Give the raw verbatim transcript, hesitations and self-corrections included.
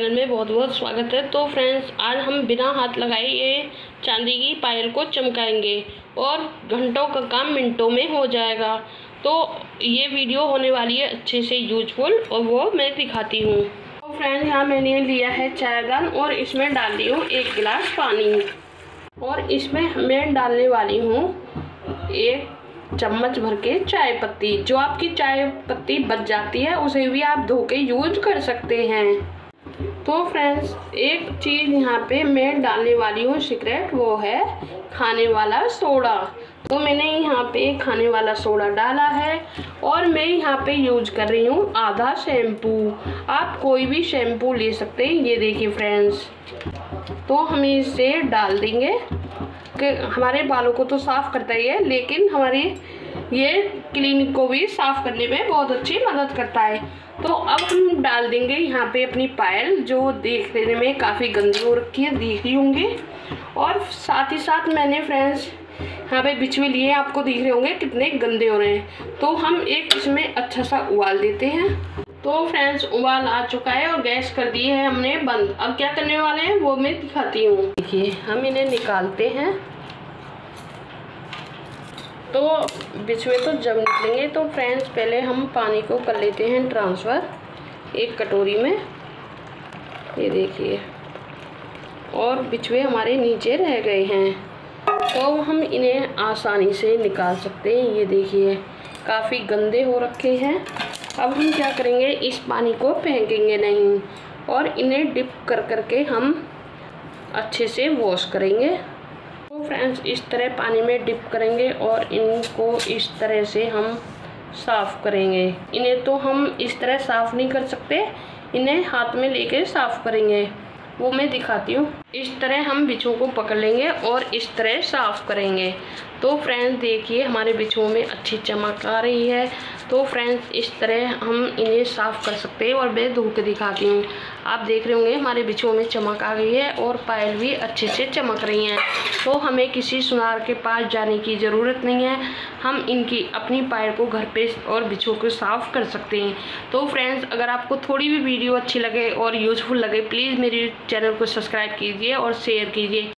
Channel में बहुत बहुत स्वागत है। तो फ्रेंड्स, आज हम बिना हाथ लगाए ये चांदी की पायल को चमकाएंगे और घंटों का काम मिनटों में हो जाएगा। तो ये वीडियो होने वाली है अच्छे से यूजफुल और वो मैं दिखाती हूँ। तो फ्रेंड्स, यहाँ मैंने लिया है चायदान और इसमें डाल दी हूँ एक गिलास पानी और इसमें मैं डालने वाली हूँ एक चम्मच भर के चाय पत्ती। जो आपकी चाय पत्ती बच जाती है उसे भी आप धो के यूज कर सकते हैं। तो फ्रेंड्स, एक चीज़ यहाँ पे मैं डालने वाली हूँ सीक्रेट, वो है खाने वाला सोडा। तो मैंने यहाँ पे खाने वाला सोडा डाला है और मैं यहाँ पे यूज कर रही हूँ आधा शैम्पू। आप कोई भी शैम्पू ले सकते हैं। ये देखिए फ्रेंड्स, तो हम इसे डाल देंगे कि हमारे बालों को तो साफ़ करता ही है, लेकिन हमारी ये क्लिनिक को भी साफ़ करने में बहुत अच्छी मदद करता है। तो अब हम डाल देंगे यहाँ पे अपनी पायल, जो देखने में काफ़ी गंदी हो रखी है, दिख रही होंगी। और साथ ही साथ मैंने फ्रेंड्स यहाँ पे बिछुए लिए, आपको दिख रहे होंगे कितने गंदे हो रहे हैं। तो हम एक इसमें अच्छा सा उबाल देते हैं। तो फ्रेंड्स, उबाल आ चुका है और गैस कर दी है हमने बंद। अब क्या करने वाले हैं वो मैं दिखाती हूँ। देखिए, हम इन्हें निकालते हैं। तो बिछुए तो जब निकलेंगे, तो फ्रेंड्स पहले हम पानी को कर लेते हैं ट्रांसफ़र एक कटोरी में। ये देखिए, और बिछुए हमारे नीचे रह गए हैं, तो हम इन्हें आसानी से निकाल सकते हैं। ये देखिए, काफ़ी गंदे हो रखे हैं। अब हम क्या करेंगे, इस पानी को फेंकेंगे नहीं और इन्हें डिप कर करके हम अच्छे से वॉश करेंगे। तो फ्रेंड्स, इस तरह पानी में डिप करेंगे और इनको इस तरह से हम साफ़ करेंगे। इन्हें तो हम इस तरह साफ़ नहीं कर सकते, इन्हें हाथ में लेके साफ़ करेंगे, वो मैं दिखाती हूँ। इस तरह हम बिच्छुओं को पकड़ लेंगे और इस तरह साफ़ करेंगे। तो फ्रेंड्स देखिए, हमारे बिच्छुओं में अच्छी चमक आ रही है। तो फ्रेंड्स, इस तरह हम इन्हें साफ़ कर सकते हैं और मैं धो के दिखाती हूँ। आप देख रहे होंगे हमारे बिच्छुओं में चमक आ गई है और पायल भी अच्छे से चमक रही हैं। तो हमें किसी सुनार के पास जाने की ज़रूरत नहीं है, हम इनकी अपनी पायल को घर पे और बिच्छुओं को साफ़ कर सकते हैं। तो फ्रेंड्स, अगर आपको थोड़ी भी वीडियो अच्छी लगे और यूज़फुल लगे, प्लीज़ मेरे चैनल को सब्सक्राइब कीजिए और शेयर कीजिए।